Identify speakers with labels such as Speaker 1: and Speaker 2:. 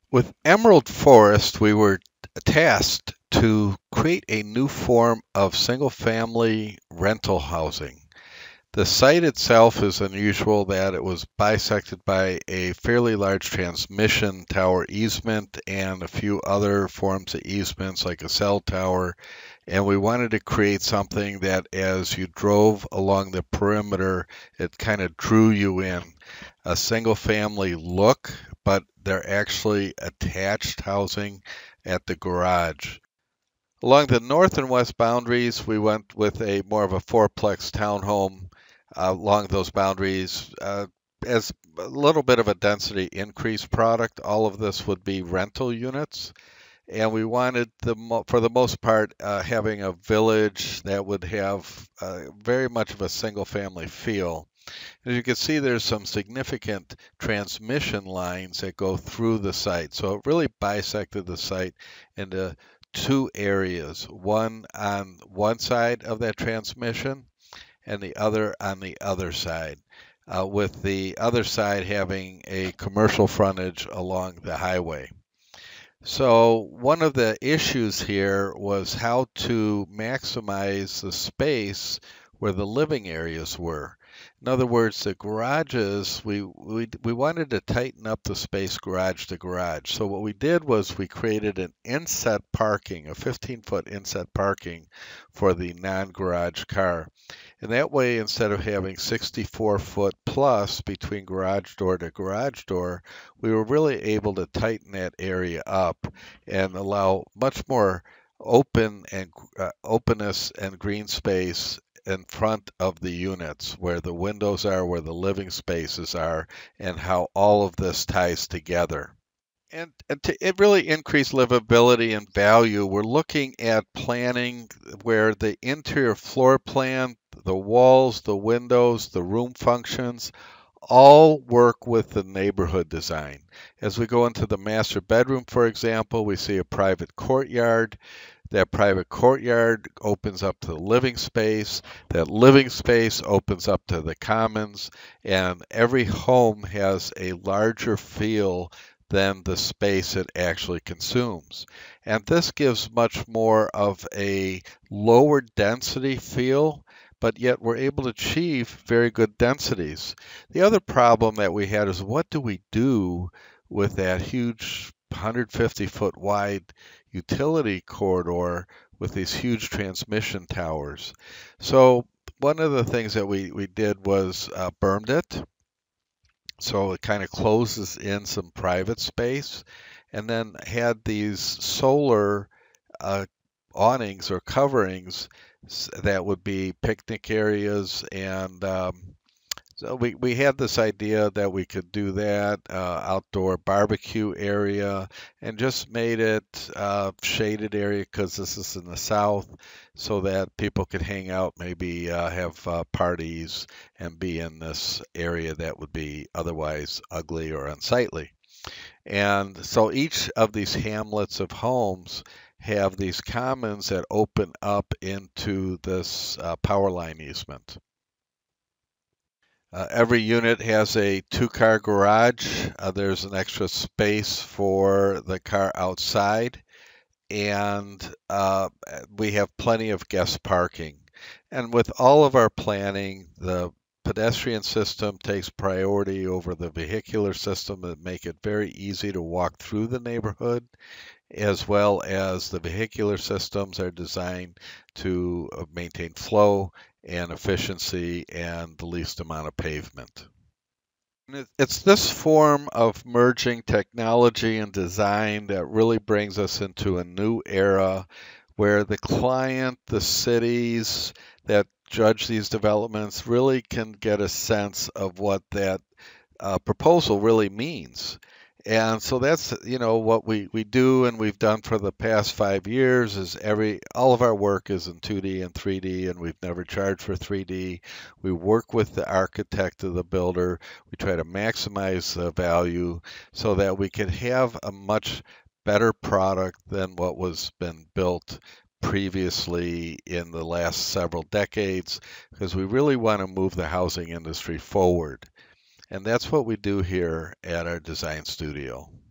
Speaker 1: With Emerald Forest, we were tasked to create a new form of single-family rental housing. The site itself is unusual that it was bisected by a fairly large transmission tower easement and a few other forms of easements like a cell tower. And we wanted to create something that as you drove along the perimeter, it kind of drew you in. A single family look, but they're actually attached housing at the garage. Along the north and west boundaries, we went with a more of a fourplex townhome along those boundaries as a little bit of a density increase product. All of this would be rental units, and we wanted for the most part having a village that would have very much of a single family feel. As you can see, there's some significant transmission lines that go through the site. So it really bisected the site into two areas, one on one side of that transmission and the other on the other side, with the other side having a commercial frontage along the highway. So one of the issues here was how to maximize the space where the living areas were. In other words, the garages, we wanted to tighten up the space garage to garage. So what we did was we created an inset parking, a 15-foot inset parking for the non-garage car. And that way, instead of having 64-foot plus between garage door to garage door, we were really able to tighten that area up and allow much more openness and green space in front of the units, where the windows are, where the living spaces are, and how all of this ties together. And to it really increase livability and value, we're looking at planning where the interior floor plan, the walls, the windows, the room functions, all work with the neighborhood design. As we go into the master bedroom, for example, we see a private courtyard. That private courtyard opens up to the living space. That living space opens up to the commons. And every home has a larger feel than the space it actually consumes. And this gives much more of a lower density feel, but yet we're able to achieve very good densities. The other problem that we had is what do we do with that huge 150-foot wide utility corridor with these huge transmission towers? So one of the things that we did was bermed it. So it kind of closes in some private space, and then had these solar uh, awnings or coverings that would be picnic areas. And so we had this idea that we could do that outdoor barbecue area and just made it shaded area because this is in the south, so that people could hang out, maybe have parties and be in this area that would be otherwise ugly or unsightly. And so each of these hamlets of homes have these commons that open up into this power line easement. Every unit has a two-car garage. There's an extra space for the car outside, and we have plenty of guest parking. And with all of our planning, the pedestrian system takes priority over the vehicular system that make it very easy to walk through the neighborhood, as well as the vehicular systems are designed to maintain flow and efficiency and the least amount of pavement. It's this form of merging technology and design that really brings us into a new era where the client, the cities that judge these developments really can get a sense of what that proposal really means. And so that's, what we do and we've done for the past 5 years is all of our work is in 2D and 3D, and we've never charged for 3D. We work with the architect of the builder. We try to maximize the value so that we can have a much better product than what was been built previously in the last several decades, because we really want to move the housing industry forward. And that's what we do here at our design studio.